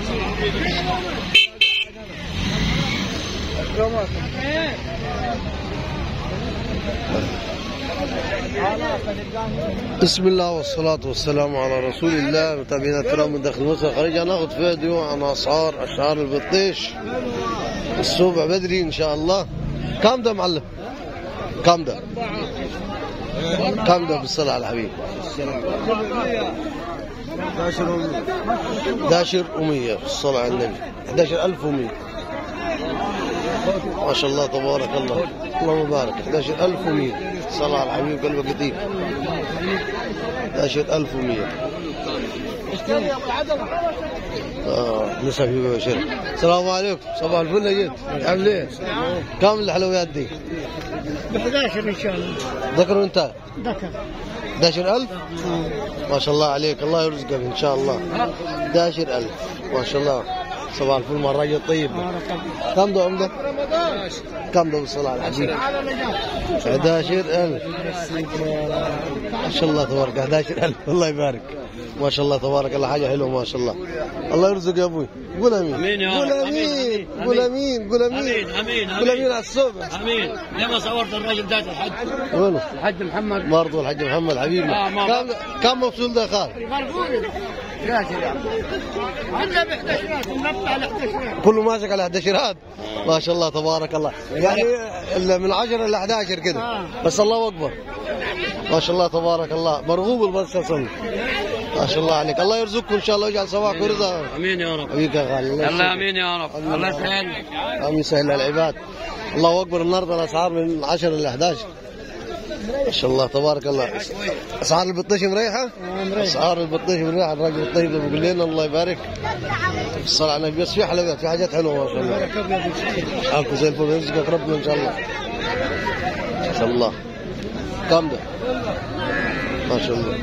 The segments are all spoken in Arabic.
بسم الله والصلاة والسلام على رسول الله. متابعينا الكرام من داخل مصر خارج ناخذ فيديو عن أسعار البطيش الصبح بدري إن شاء الله. كم ده معلم؟ كم ده؟ كم ده بالصلاة على الحبيب؟ 11,100 بالصلاة على النبي. 11,100 ما شاء الله تبارك الله، اللهم بارك. 11,100 صلاة على الحبيب قلبك يطيب. 11,100 نسأل فيك يا شيخ. السلام عليكم، صباح الفل يا جد، عامل ايه؟ كم الحلويات دي؟ ب 11 ان شاء الله. ذكر وانت؟ ذكر. 11,000 ما شاء الله عليك، الله يرزقك ان شاء الله. 11,000 ما شاء الله، صباح الفل مع الراجل الطيب. كم ده عمده؟ كم ده بالصلاة على الحبيب؟ 11,000 ما شاء الله تبارك. 11,000 الله يبارك ما شاء الله تبارك الله، حاجة حلوة ما شاء الله. الله يرزق يا ابوي. قول امين. امين يا رب. قول امين. قول امين. قول امين. امين. قول امين على الصبح. امين. لما صورت الراجل ذات الحج. وينه؟ الحج محمد. برضه الحج محمد حبيبنا. كم مفصول ده خال؟ كله ماسك على 11 ما شاء الله تبارك الله، يعني من 10 ل 11 كده بس. الله اكبر ما شاء الله تبارك الله، مرغوب البس اصلا ما شاء الله عليك. الله يرزقكم ان شاء الله ويجعل صباحكم رزقا. امين يا رب. حبيبك يا غالي. الله امين يا رب. الله يسهل. امين يسهل العباد. الله اكبر. النهارده الاسعار من 10 ل 11 ما شاء الله تبارك الله. اسعار البطيش مريحه؟ اسعار البطيش مريحه. الراجل الطيب ده بيقول لنا الله يبارك الصلاة على النبي. بس في حلويات، في حاجات حلوه ما شاء الله. حالكم زي الفل، يرزقك ربنا ان شاء الله. ما شاء الله. كم ده؟ ما شاء الله.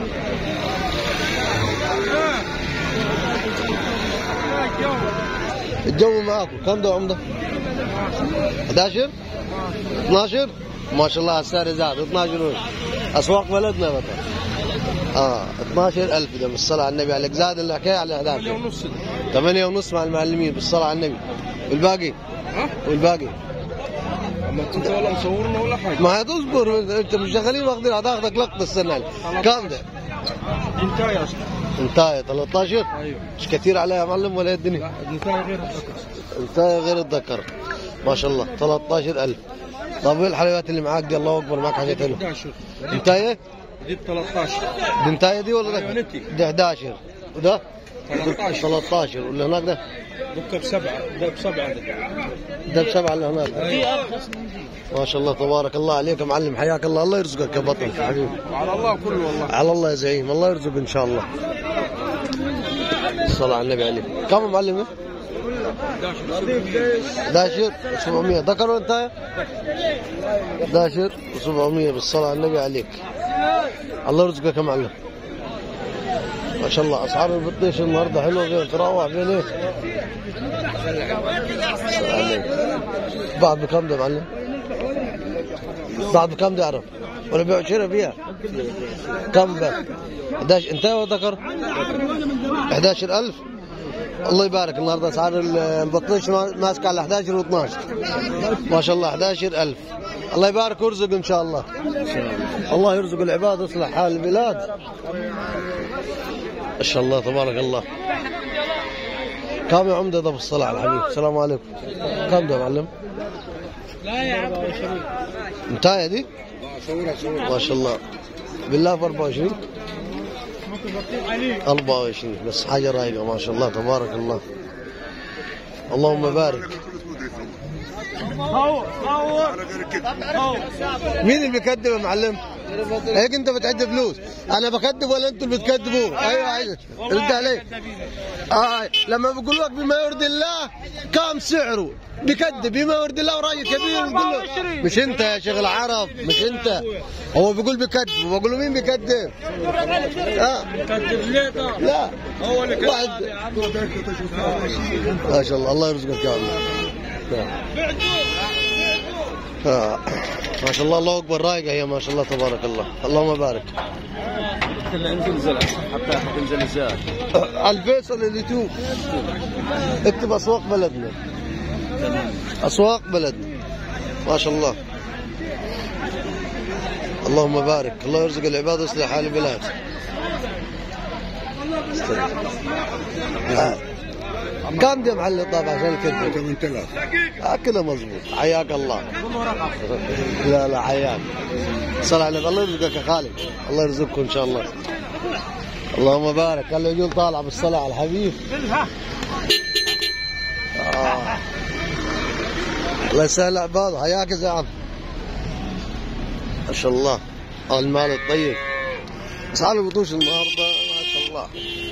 الجو معاكم كم ده عمده؟ 11 12 ما شاء الله. السعر زاد 12 اسواق بلدنا مثلا 12,000 ده بالصلاة على النبي عليك. زاد الحكايه على 11 8.5 مع المعلمين بالصلاة على النبي. والباقي والباقي ما انت ولا مصورنا ولا حاجه. ما هتصبر انت مش شغالين واخدين هتاخدك لقطه السنه دي. كم ده؟ انتايه اصلا. انتايه 13. ايوه مش كثير عليها يا معلم ولا ايه الدنيا؟ لا انتايه غير الذكر. انتايه غير الذكر ما شاء الله. 13,000. طب ايه الحلويات اللي معاك دي؟ الله اكبر معاك حاجه حلوه. 11 انتايه؟ دي 13. دي انتايه دي ولا ايوه ده؟ نتي. ده 11 وده 13. 13 واللي هناك ده؟ بكه بسبعه، ده بسبعه ده. ده ب7 اللي هناك. دي ارخص. ما شاء الله تبارك الله عليك يا معلم، حياك الله. الله يرزقك يا بطل حبيبي. على الله كله والله. على الله يا زعيم، الله يرزق ان شاء الله. الصلاة على النبي عليك. كم يا معلم؟ 11,700 ذكر ولا انتهى؟ 11,700 بالصلاة على النبي عليك. الله يرزقك يا معلم. ما شاء الله. اسعار البطيش النهارده حلوه غير تروح بين ايه؟ بعد بكم ده معلم؟ بعد بكم ده اعرف؟ ولا بيع وشراء فيها؟ كم ده؟ 11 انتهى ولا ذكر؟ 11,000 الله يبارك. النهارده اسعار البطيش ماسكه على 11 و12 ما شاء الله. 11,000 الله يبارك ويرزق ان شاء الله. الله يرزق العباد ويصلح حال البلاد ما شاء الله تبارك الله. كم يا عمده ده بالصلاة على الحبيب؟ السلام عليكم. كم ده يا معلم؟ لا يا عم انتايه دي؟ ما شاء الله. بالله ب 24 24 بس حاجه رايقه ما شاء الله تبارك الله. اللهم بارك. مين اللي بيكذب يا معلم؟ هيك انت بتعد فلوس. انا بكذب ولا انتوا اللي بتكذبوا؟ ايوه عايز رد علي. لما بقول لك بما يرضي الله كم سعره بكذب بما يرضي الله وراجل كبير بيقول له مش انت يا شيخ العرب مش انت. هو بيقول بكذب وبقول له مين بيكذب؟ بكذب ليه ده؟ لا هو اللي كذب. ما شاء الله. الله يرزقك يا عم. ما شاء الله. الله اكبر رايقه هي ما شاء الله تبارك الله. اللهم بارك. لكن انزل حتى تنزل زيادة. على الفيصل اليوتيوب اكتب اسواق بلدنا. اسواق بلدنا ما شاء الله. اللهم بارك. الله يرزق العباد ويصلح حال البلاد. كم دي محل طابع عشان كده؟ 8000. كده مظبوط. حياك الله. لا حياك. صلى على الله يرزقك يا خالد. الله يرزقكم ان شاء الله. اللهم بارك. قال له يقول طالع بالصلاة على الحبيب. الله يسهل عباده. حياك يا زعم. ما شاء الله. المال الطيب. اسعار البطوش النهارده ما شاء الله.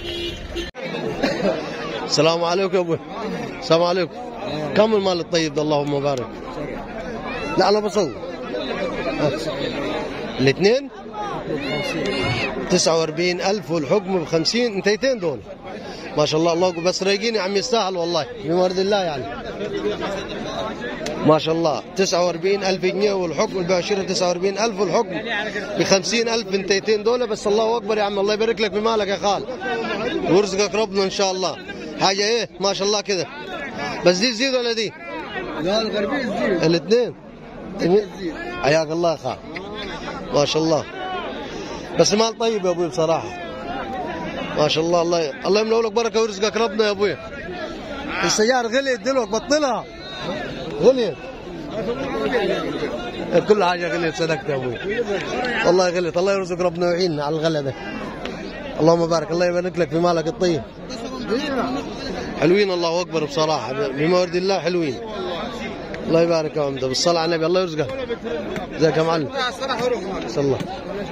السلام عليكم يا ابوي. السلام عليكم. كم المال الطيب ده؟ اللهم بارك. لا انا بصور. الاثنين 49,000 والحكم ب50. انتيتين دول ما شاء الله. الله بس رايقين يا عم يستاهل والله بمرض الله يعني. ما شاء الله 49,000 جنيه والحكم البيع والشراء 49,000 والحكم ب50,000. انتيتين دول بس. الله اكبر يا عم. الله يبارك لك بمالك يا خال ويرزقك ربنا ان شاء الله. حاجه ايه ما شاء الله كده. بس دي تزيد ولا دي؟ لا الغربية تزيد. الاثنين حياك الله يا خال. ما شاء الله. بس مال طيب يا ابوي بصراحه ما شاء الله. الله يملأ لك بركه ويرزقك ربنا يا ابوي. السيارة غليت دلوقتي بطلها. غليت كل حاجه غليت. صدقت يا ابوي والله غليت. الله يرزق ربنا ويعيننا على الغلا ده. اللهم بارك. الله يبارك لك في مالك الطيب. حلوين الله اكبر بصراحه بموارد الله حلوين. الله يبارك يا عمده بالصلاه على النبي. الله يرزقك. ازيك يا معلم؟ صلى الله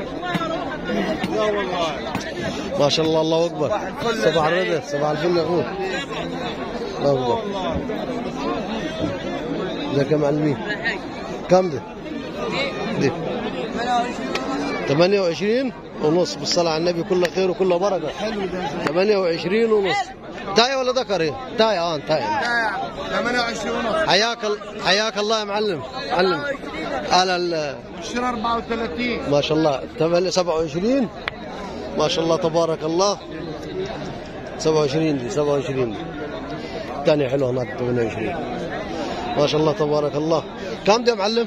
ما شاء الله. الله اكبر. صباح الرضا. صباح الفل يا اخوي. الله اكبر. ازيك يا معلمين؟ كم ده؟ دي 28 ونص بالصلاة على النبي. كله خير وكله بركة. 28 ونص. تاية ولا ذكر ايه؟ تاية تاية 28 ونص. حياك الله يا معلم. معلم على الشراء 34 ما شاء الله. 27 ما شاء الله تبارك الله. 27 دي 27 دي الثانية حلوة هناك 28 ما شاء الله تبارك الله. كم دي يا معلم؟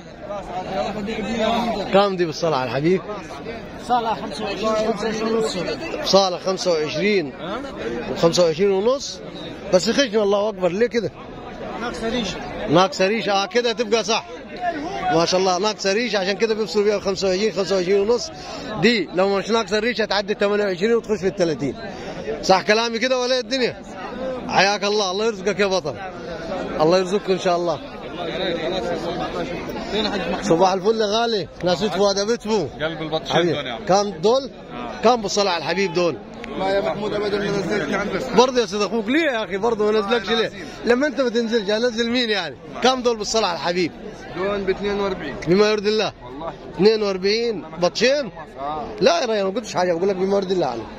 كم دي بالصلاة على الحبيب؟ صالة 25 ونص. صالة 25 و25 ونص بس خشن. الله أكبر. ليه كده؟ ناقصة ريشة. كده تبقى صح ما شاء الله. ناقصة ريشة عشان كده بيفصلوا بيها 25 ونص. دي لو مش ناقصة الريشة تعدي 28 وتخش في 30. صح كلامي كده ولا الدنيا؟ حياك الله. الله يرزقك يا بطل. الله يرزقك ان شاء الله. صباح الفل يا غالي. ناس فؤاد بتفو قلب البطشين دول يا عم. كم دول؟ كم بالصلاة على الحبيب دول؟ ما يا محمود ابدا ما نزلت عندك. برضه يا سيد اخوك ليه يا اخي؟ برضه ما نزلكش ليه؟ لما انت ما تنزلش انزل مين يعني؟ كم دول بالصلاة على الحبيب؟ دول ب 42 بما يرضي الله. والله 42 بطشين؟ لا يا ريال ما قلتش حاجه بقول لك بما يرضي الله عليك.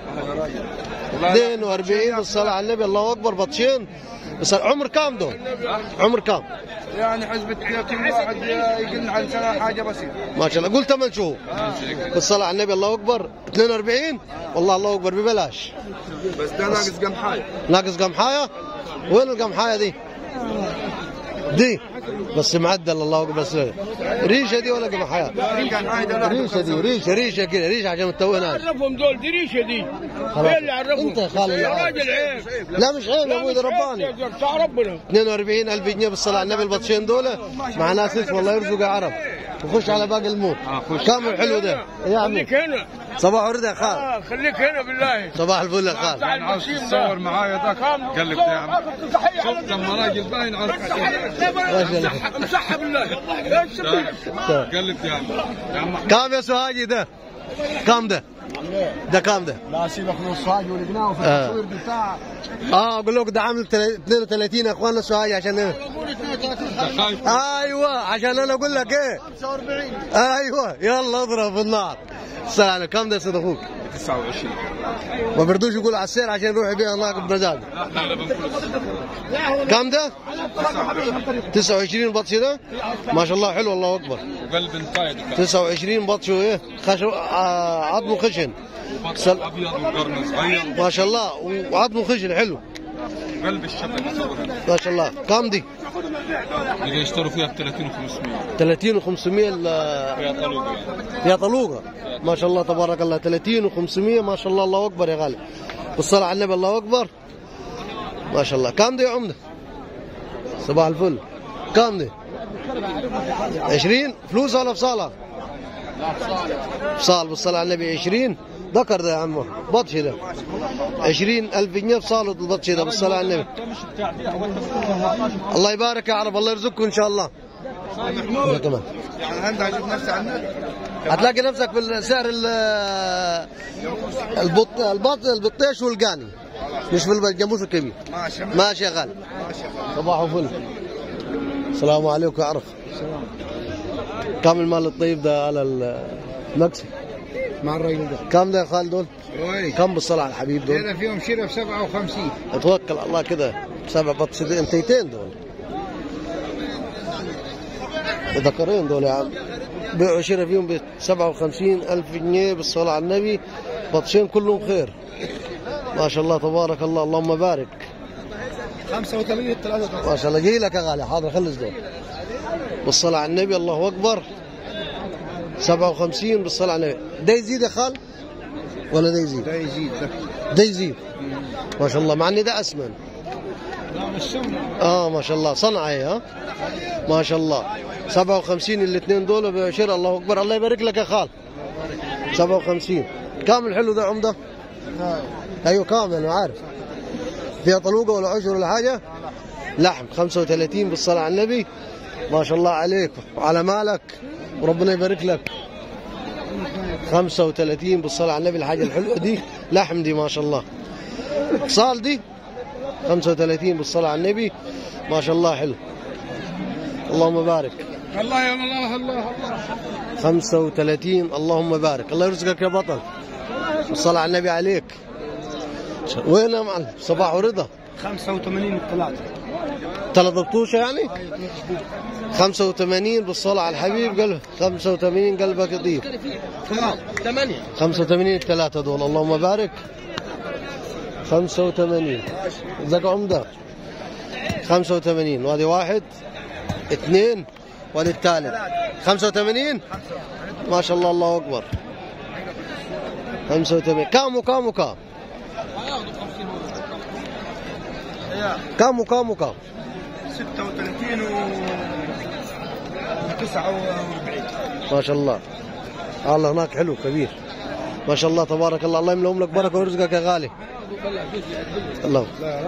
42 بالصلاة على النبي. الله اكبر. بطشين بس. عمر كام دول؟ عمر كام؟ يعني حسبة 30 واحد يقل عن سنة حاجة بسيطة ما شاء الله. قول 8 شهور بالصلاة على النبي. الله أكبر. 42 والله الله أكبر ببلاش. بس ده ناقص قمحاية. ناقص قمحاية؟ وين القمحاية دي؟ دي بس معدل. الله أكبر. بس ريشة دي ولا قمحاية؟ ريشة دي. ريشة كده. ريشة عشان متوهنا. عرفهم دول دي ريشة دي. ايه اللي عرفهم؟ انت يا خالد يا راجل عيب. لا مش عيب يا ابوي ده رباني. بتاع ربنا. 42,000 جنيه بالصلاة على النبي. البطشين دول مع ناس اسمه الله يرزق يا عرب. وخش على باقي الموت. كم الحلو ده يا عمي. خليك هنا. صباح ورد يا خال. خليك هنا بالله. صباح الفل يا خال. يعني عاوز تتصور معايا ذاك قلب يا عم. شفت لما راجل باين على امسحها بالله. قلب يا عم. يا عم كم يا سوهاجي ده؟ كم ده؟ ده كم ده؟ لا سيبك من الصاج ولقناه في التصوير بتاع. اقول لك ده عامل 32 يا اخوانا السوهاجي عشان ايه؟ ايوه عشان انا اقول لك ايه؟ 45. ايوه يلا اضرب في النار. السلام عليكم. كم ده يا سيد اخوك؟ 29. ما بردوش يقولوا على السير عشان يروح يبيع هناك بمزاج. كم ده؟ 29 بطش ده؟ ما شاء الله حلو. الله اكبر. وقلب انطايد 29 بطش وايه؟ عظمه خشن بطل ابيض وقرن صغير ما شاء الله، وعظمه خشن حلو قلب الشبك. ما شاء الله. كام دي؟ اللي يشتروا فيها ب 30 و500. 30 و500 فيها طلوقه. يا طلوقه. ما شاء الله تبارك الله. 30 و500 ما شاء الله. الله اكبر يا غالي. بالصلاه على النبي الله اكبر. ما شاء الله. كام دي يا عمده؟ صباح الفل. كام دي؟ 20 فلوس ولا بصاله؟ بصال. بالصلاه على النبي 20. ذكر ده يا عمو بطشي ده 20,000 جنيه بصاله البطشي ده بالصلاه على النبي. الله يبارك يا عرب، الله يرزقكم ان شاء الله. يا كمان يعني انت هتشوف نفسك على النت هتلاقي نفسك بالسعر البطيش والقاني، مش في الجاموس الكبير. ماشي يا غالي. صباح فل. السلام عليكم يا عرب. كم المال الطيب ده على المكسب مع الراجل ده. كم ده يا خالد دول؟ كم بالصلاة على الحبيب دول؟ هنا فيهم شراء ب 57. اتوكل على الله كده 7 بطشتين دول ذكرين دول يا عم. بيعوا شراء فيهم ب 57,000 جنيه بالصلاة على النبي. بطشين كلهم خير ما شاء الله تبارك الله. اللهم بارك. 85 3. ما شاء الله. جاي لك يا غالي. حاضر خلص دول بالصلاة على النبي. الله أكبر. 57 بالصلاة على النبي. ده يزيد يا خال ولا ده يزيد؟ ده يزيد ده يزيد ما شاء الله. مع ان ده أسمن. ما شاء الله صنعة ها ما شاء الله. 57 الاثنين دول بشراء. الله أكبر. الله يبارك لك يا خال. 57 كامل حلو ده عمده. ايوه كامل انا عارف. فيها طلوقه ولا عشر ولا حاجه؟ لحم. 35 بالصلاه على النبي. ما شاء الله عليك وعلى مالك وربنا يبارك لك. 35 بالصلاه على النبي. الحاجه الحلوه دي لحم دي ما شاء الله. صال دي 35 بالصلاه على النبي. ما شاء الله حلو. اللهم بارك. الله يا الله الله 35 اللهم بارك. الله يرزقك يا بطل. الصلاة على النبي عليك. وين يا معلم؟ صباح ورضا. 85 3 بطوشة يعني؟ 85 بالصلاة على الحبيب. قلب 85 قلبك يطيب. 85 الثلاثة دول. اللهم بارك. 85 زق عمدة. 85 وهذه 1 2 وهذه الثالث 85 ما شاء الله. الله أكبر. 85 كام وكام وكام؟ كام وكام وكام؟ 36 و 49. ما شاء الله. الله هناك حلو كبير ما شاء الله تبارك الله. الله يملأهم لك بركة ويرزقك يا غالي. الله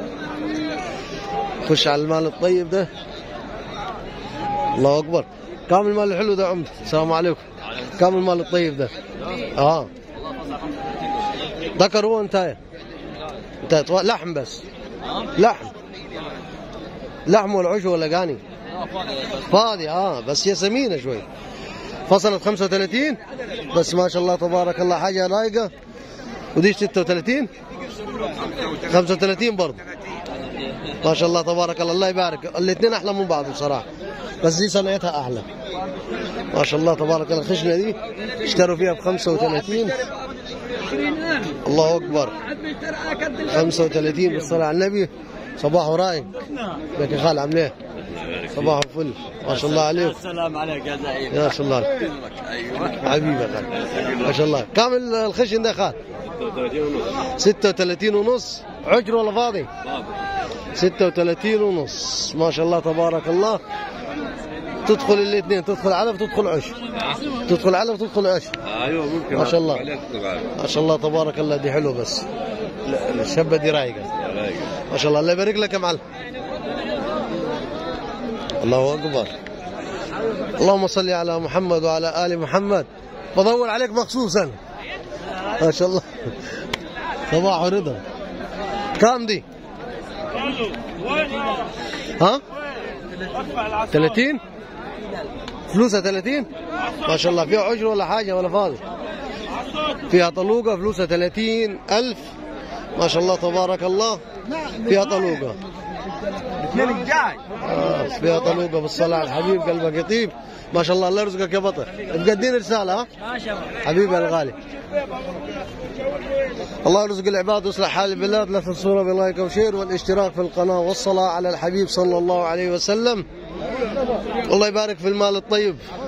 خش على المال الطيب ده. الله أكبر. كم المال الحلو ده عمد؟ السلام عليكم. كم المال الطيب ده؟ ذكر هو انت لحم بس. لحم ولا عشو ولا قاني؟ فاضي بس هي سمينة شوي. فصلت 35 بس ما شاء الله تبارك الله. حاجة رايقة. ودي 36 35 برضه ما شاء الله تبارك الله. الله يبارك. الاثنين احلى من بعض بصراحه بس دي صنعتها احلى ما شاء الله تبارك الله. الخشنه دي اشتروا فيها ب 35. الله اكبر. 35 بالصلاه على النبي. صباح ورايق. لك يا خال عامل ايه؟ صباح الفل ما شاء الله عليك. السلام عليك يا زعيم. يا شاء الله حبيبي يا خال ما شاء الله. كامل الخشن ده خال 36 ونص. عجر ولا فاضي؟ 36 ونص ما شاء الله تبارك الله. تدخل الاثنين. تدخل علف تدخل عش. تدخل علف تدخل عش. ايوه ممكن ما شاء الله ما شاء الله تبارك الله. دي حلوه بس الشبه دي رايقه ما شاء الله. الله يبارك لك يا معلم. الله اكبر. اللهم صل على محمد وعلى ال محمد. بدور عليك مخصوصا ما شاء الله. صباح رضا. كام دي؟ 30 فلوسها 30 ما شاء الله. فيها عجر ولا حاجة ولا فاضي؟ فيها طلوقة. فلوسها 30,000 ما شاء الله تبارك الله. فيها طلوقة الاثنين الجاي فيها طلوقه بالصلاه على الحبيب، قلبك يطيب ما شاء الله. الله يرزقك يا بطل. مقدين رساله ها حبيبي الغالي. الله يرزق العباد ويصلح حال البلاد. لا تنسونا بلايك وشير والاشتراك في القناه والصلاه على الحبيب صلى الله عليه وسلم. الله يبارك في المال الطيب.